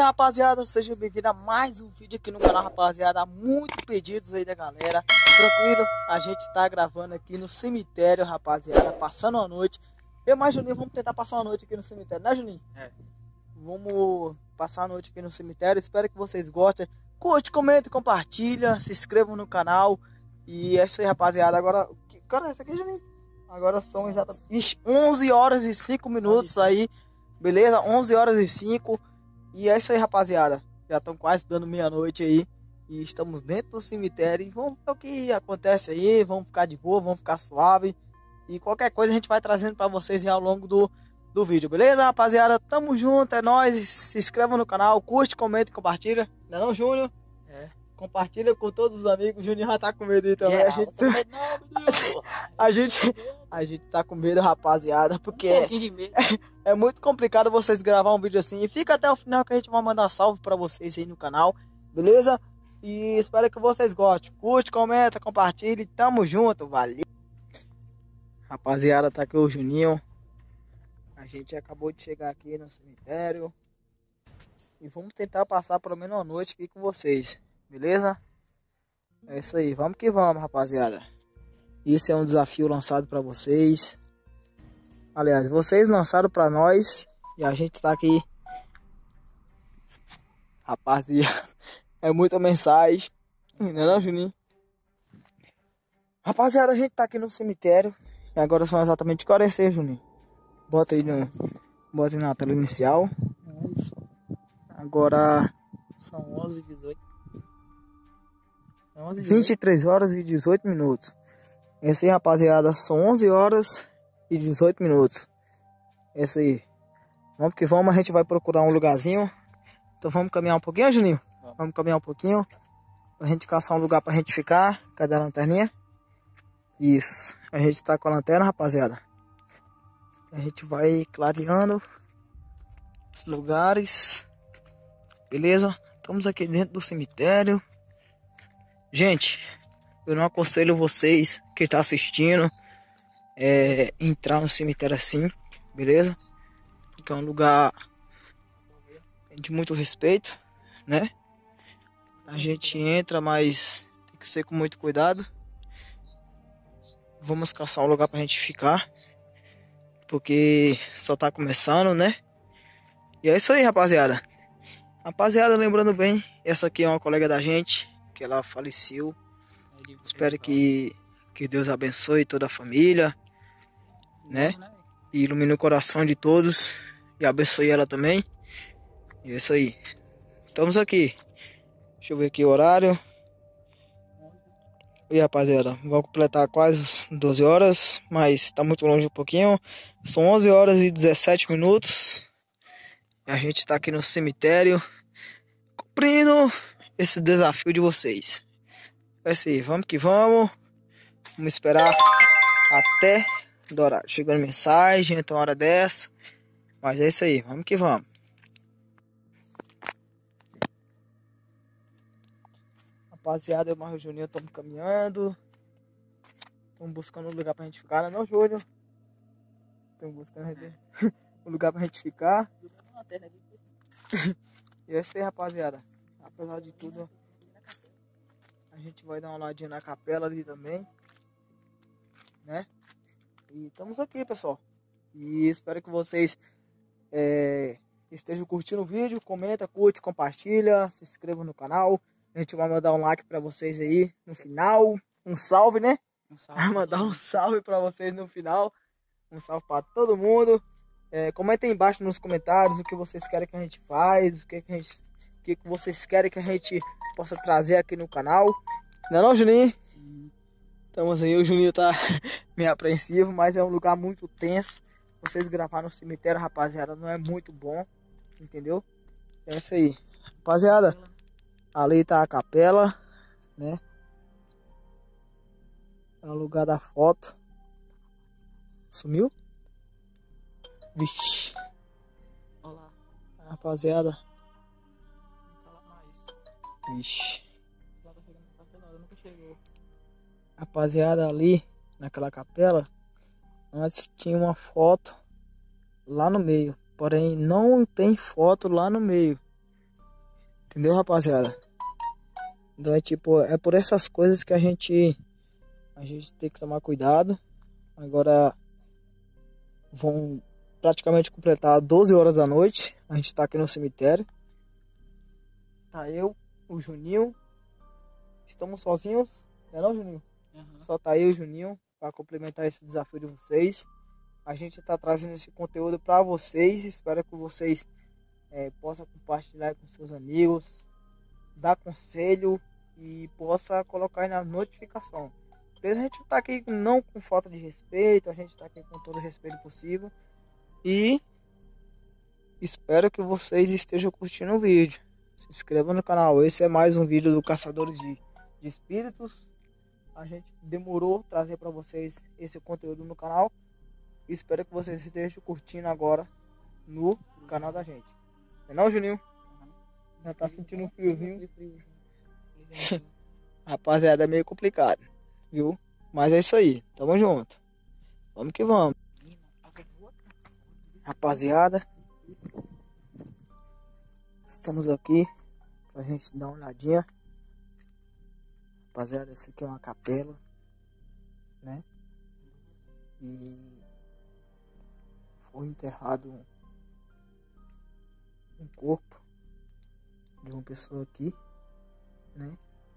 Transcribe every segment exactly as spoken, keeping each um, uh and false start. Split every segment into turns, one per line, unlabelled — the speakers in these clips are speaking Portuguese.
rapaziada, sejam bem-vindos a mais um vídeo aqui no canal, rapaziada. Muitos pedidos aí da galera. Tranquilo, a gente tá gravando aqui no cemitério, rapaziada, passando a noite. Eu mais Juninho, vamos tentar passar uma noite aqui no cemitério, né, Juninho? É. Vamos passar a noite aqui no cemitério. Espero que vocês gostem. Curte, comenta, compartilha, se inscrevam no canal. E é isso aí, rapaziada. Agora, que cara é esse aqui, Juninho? Agora são exatamente onze horas e cinco minutos aí. Beleza? onze horas e cinco. E é isso aí, rapaziada. Já estão quase dando meia-noite aí. E estamos dentro do cemitério. E vamos ver o que acontece aí. Vamos ficar de boa, vamos ficar suave. E qualquer coisa a gente vai trazendo pra vocês ao longo do, do vídeo. Beleza, rapaziada? Tamo junto, é nóis. Se inscreva no canal, curte, comenta e compartilha. Não é não, Júnior? É. Compartilha com todos os amigos. O Júnior já tá com medo aí também. Yeah, a, gente... a, gente... a gente tá com medo, rapaziada. Porque um pouquinho de medo. É muito complicado vocês gravar um vídeo assim. E fica até o final que a gente vai mandar salve pra vocês aí no canal. Beleza? E espero que vocês gostem. Curte, comenta, compartilha. Tamo junto. Valeu. Rapaziada, tá aqui o Juninho. A gente acabou de chegar aqui no cemitério. E vamos tentar passar pelo menos uma noite aqui com vocês. Beleza? É isso aí. Vamos que vamos, rapaziada. Isso é um desafio lançado pra vocês. Aliás, vocês lançaram pra nós. E a gente tá aqui. Rapaziada, é muita mensagem. Não é não, Juninho? Rapaziada, a gente tá aqui no cemitério. E agora são exatamente que horas é, Juninho? Bota aí no... Bota aí na tela inicial. Agora... São onze e dezoito. vinte e três horas e dezoito minutos. É isso aí, rapaziada. São onze horas e dezoito minutos. É isso aí. Vamos que vamos. A gente vai procurar um lugarzinho. Então vamos caminhar um pouquinho, Juninho? Vamos, vamos caminhar um pouquinho. Pra gente caçar um lugar pra gente ficar. Cadê a lanterninha? Isso. A gente tá com a lanterna, rapaziada. A gente vai clareando os lugares. Beleza? Estamos aqui dentro do cemitério. Gente, eu não aconselho vocês que estão assistindo é, entrar no cemitério assim, beleza? Porque é um lugar de muito respeito, né? A gente entra, mas tem que ser com muito cuidado. Vamos caçar um lugar pra gente ficar, porque só tá começando, né? E é isso aí, rapaziada. Rapaziada, lembrando bem, essa aqui é uma colega da gente, que ela faleceu. Espero que, que Deus abençoe toda a família, né? E ilumine o coração de todos e abençoe ela também. E é isso aí. Estamos aqui. Deixa eu ver aqui o horário. E rapaziada, vamos completar quase doze horas, mas tá muito longe um pouquinho. São onze horas e dezessete minutos. E a gente tá aqui no cemitério, cumprindo esse desafio de vocês. É isso aí, vamos que vamos. Vamos esperar até do horário. Chegando mensagem, então hora dessa. Mas é isso aí, vamos que vamos. Rapaziada, eu e o Juninho estamos caminhando. Estamos buscando um lugar pra gente ficar, não é não, Júnior? Estamos buscando um lugar pra gente ficar. E é isso aí, rapaziada. Apesar de tudo, a gente vai dar uma olhadinha na capela ali também, né? E estamos aqui, pessoal. E espero que vocês é, estejam curtindo o vídeo. Comenta, curte, compartilha, se inscreva no canal. A gente vai mandar um like pra vocês aí no final. Um salve, né? Um salve. Vai mandar um salve pra vocês no final. Um salve pra todo mundo. É, comentem aí embaixo nos comentários o que vocês querem que a gente faz. O que, que, a gente, o que, que vocês querem que a gente possa trazer aqui no canal. Não é não, Juninho? Hum. Estamos aí, o Juninho tá meio apreensivo, mas é um lugar muito tenso. Vocês gravar no cemitério, rapaziada, não é muito bom. Entendeu? É isso aí. Rapaziada, ali tá a capela, né? É o lugar da foto. Sumiu? Vixe. Olha lá. Rapaziada. Não fala mais. Vixe. Rapaziada, ali naquela capela, antes tinha uma foto lá no meio. Porém, não tem foto lá no meio. Entendeu, rapaziada? Então é tipo, é por essas coisas que a gente a gente tem que tomar cuidado. Agora vão praticamente completar doze horas da noite. A gente tá aqui no cemitério. Tá eu, o Juninho. Estamos sozinhos, não é não, Juninho? Uhum. Só tá eu e o Juninho para complementar esse desafio de vocês. A gente tá trazendo esse conteúdo para vocês. Espero que vocês é, possam compartilhar com seus amigos, dar conselho e possa colocar aí na notificação. A gente tá aqui não com falta de respeito, a gente tá aqui com todo o respeito possível. E espero que vocês estejam curtindo o vídeo. Se inscreva no canal. Esse é mais um vídeo do Caçadores de, de Espíritos. A gente demorou trazer para vocês esse conteúdo no canal. Espero que vocês estejam curtindo agora no canal da gente. Não é não, Juninho? Já tá sentindo um friozinho? Rapaziada, é meio complicado, viu? Mas é isso aí, tamo junto. Vamos que vamos. Rapaziada, estamos aqui pra gente dar uma olhadinha. Rapaziada, essa aqui é uma capela, né? E foi enterrado um corpo de uma pessoa aqui, né?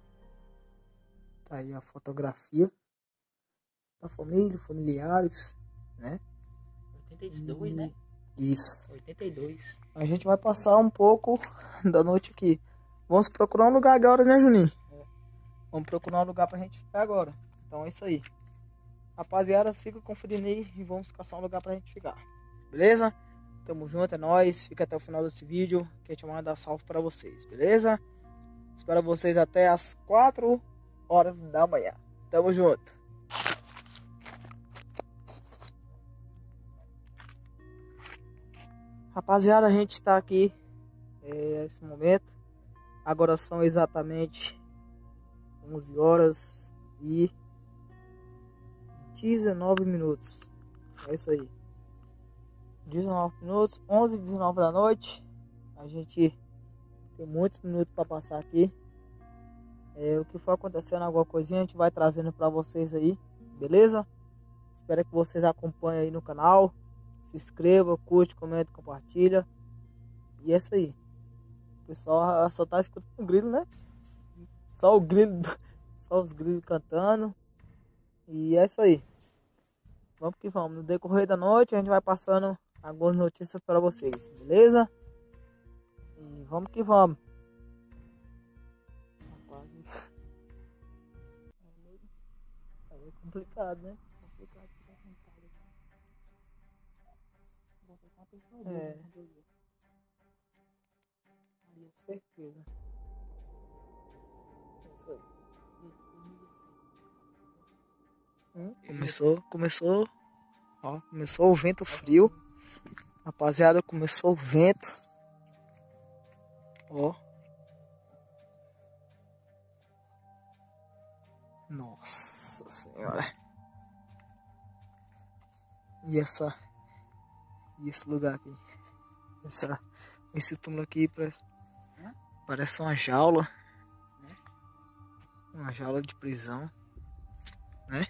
Tá aí a fotografia da família, familiares, né?
oitenta e dois, e... né?
Isso.
oitenta e dois.
A gente vai passar um pouco da noite aqui. Vamos procurar um lugar agora, né, Juninho? É. Vamos procurar um lugar pra gente ficar agora. Então é isso aí. Rapaziada, fica conferindo aí e vamos caçar um lugar pra gente ficar. Beleza? Tamo junto, é nóis. Fica até o final desse vídeo que a gente vai mandar salve pra vocês, beleza? Espero vocês até as quatro horas da manhã. Tamo junto. Rapaziada, a gente tá aqui é, nesse momento. Agora são exatamente onze horas e dezenove minutos. É isso aí. dezenove minutos, onze e dezenove da noite. A gente tem muitos minutos para passar aqui. É, o que for acontecendo, alguma coisinha, a gente vai trazendo para vocês aí, beleza? Espero que vocês acompanhem aí no canal. Se inscreva, curte, comenta, compartilha. E é isso aí. O pessoal só tá escutando o grilo, né? Só o grilo, só os grilos cantando. E é isso aí. Vamos que vamos. No decorrer da noite a gente vai passando algumas notícias para vocês, beleza? E vamos que vamos. É complicado, né? Complicado. É. Certeza. Isso aí. Hum, começou, começou, ó, começou o vento frio. Rapaziada, começou o vento. Ó. Nossa senhora. E essa e esse lugar aqui. Essa esse túmulo aqui parece, parece uma jaula. Uma jaula de prisão, né?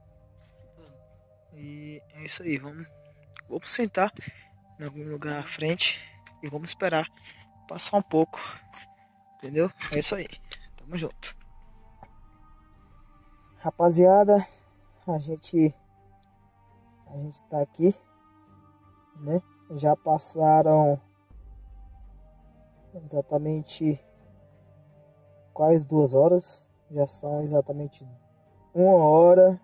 E é isso aí, vamos, vamos sentar em algum lugar à frente e vamos esperar passar um pouco, entendeu? É isso aí, tamo junto. Rapaziada, a gente a gente tá aqui, né? Já passaram exatamente quase duas horas. Já são exatamente uma hora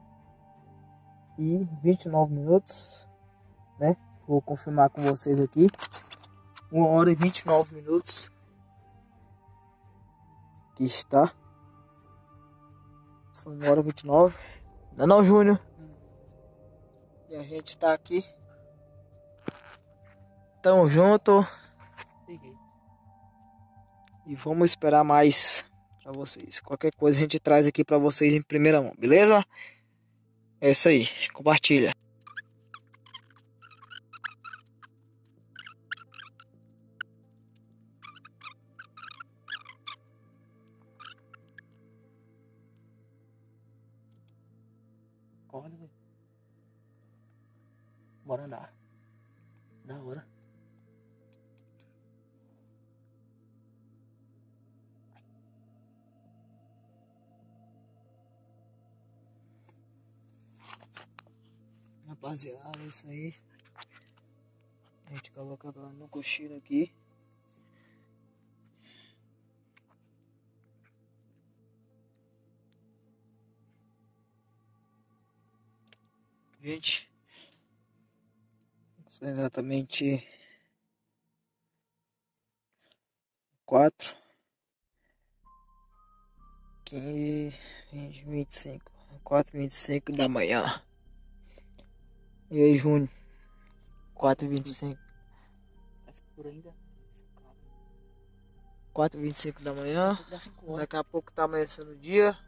e vinte e nove minutos, né? Vou confirmar com vocês aqui. Uma hora e vinte e nove minutos. Aqui está. São uma hora e vinte e nove. Não é não, Júnior? E a gente está aqui. Tamo junto. E vamos esperar mais para vocês. Qualquer coisa a gente traz aqui para vocês em primeira mão, beleza? É isso aí. Compartilha.
corda, velho. Bora andar. Da hora.
Rapaziada, é isso aí. A gente coloca no cochilo aqui. Gente, são exatamente quatro, quinze, vinte, vinte e cinco, quatro e vinte e cinco da manhã. E aí, Júnior? quatro e vinte e cinco.
Tá escuro ainda.
quatro e vinte e cinco da manhã. Daqui a pouco tá amanhecendo o dia.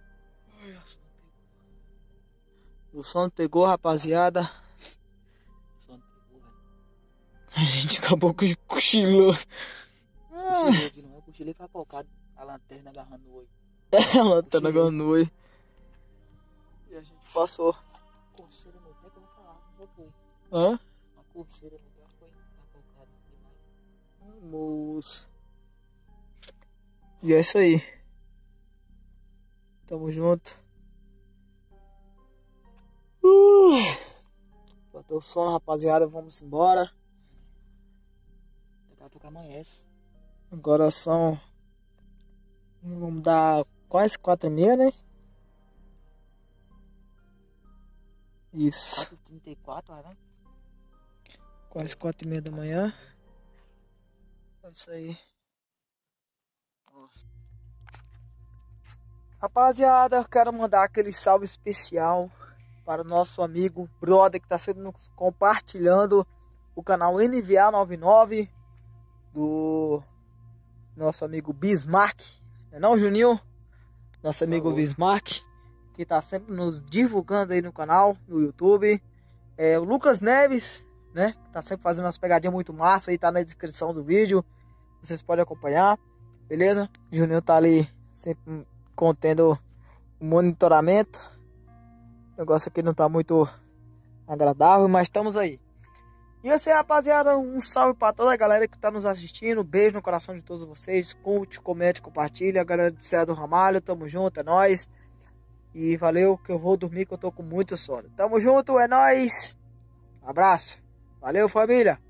O sono pegou, rapaziada.
O sono pegou, velho.
A gente acabou com o cochilou.
Cochilei aqui, não é? Cochilei foi colocado a lanterna agarrando o olho.
Ela tá na ganoi. E a gente passou.
Coceira no pé que eu vou falar, não foi.
Hã?
Uma coceira no pé foi colocado demais.
Moço. E é isso aí. Tamo junto. Uh! Bateu o sono, rapaziada. Vamos embora.
Daqui a pouco amanhece.
Agora são. Vamos dar quase quatro e meia, né? Isso.
quatro e trinta e quatro, né?
Quase quatro e meia da manhã. É isso aí. Nossa. Rapaziada, eu quero mandar aquele salve especial para o nosso amigo, brother, que está sempre nos compartilhando o canal N V A noventa e nove do nosso amigo Bismarck. Não é não, Juninho? Nosso amigo Bismarck, que está sempre nos divulgando aí no canal, no YouTube. É, o Lucas Neves, né? Que tá sempre fazendo umas pegadinhas muito massa aí, tá na descrição do vídeo. Vocês podem acompanhar, beleza? O Juninho tá ali sempre contendo o monitoramento. O negócio aqui não tá muito agradável, mas estamos aí. E assim, rapaziada, um salve pra toda a galera que tá nos assistindo. Beijo no coração de todos vocês. Curte, comente, compartilha. A galera de Serra do Ramalho, tamo junto, é nóis. E valeu, que eu vou dormir, que eu tô com muito sono. Tamo junto, é nóis. Abraço. Valeu, família.